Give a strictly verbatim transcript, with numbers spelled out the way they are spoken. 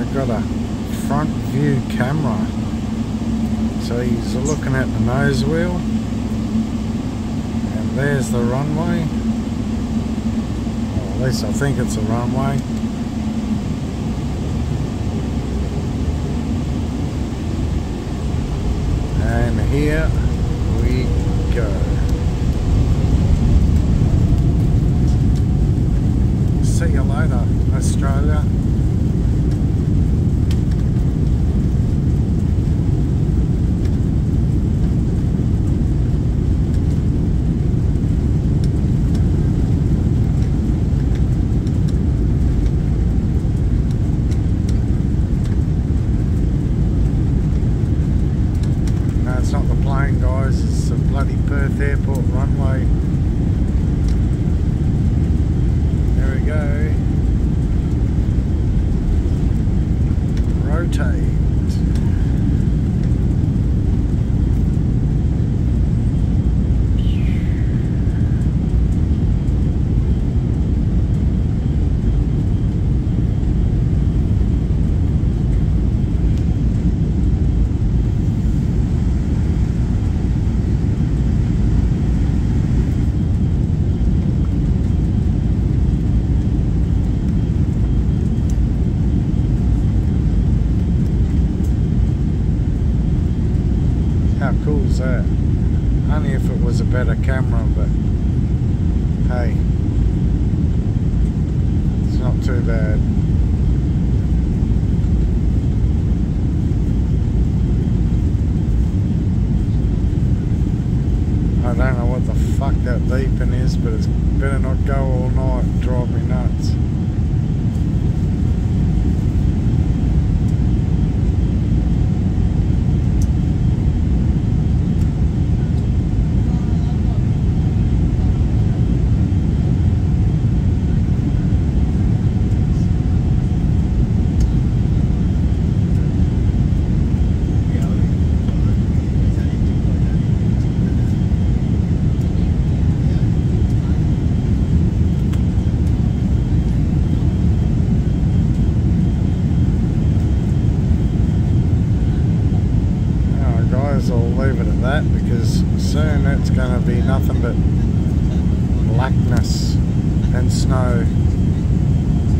They've got a front view camera. So he's looking at the nose wheel. And there's the runway. Or at least I think it's a runway. And here we go. See you later, Australia. Guys, it's the bloody Perth Airport runway. There we go. Rotate. How cool is that? Only if it was a better camera, but hey, it's not too bad. I don't know what the fuck that beeping is, but it's better not go all night and drive me nuts. I'll leave it at that, because soon it's going to be nothing but blackness and snow.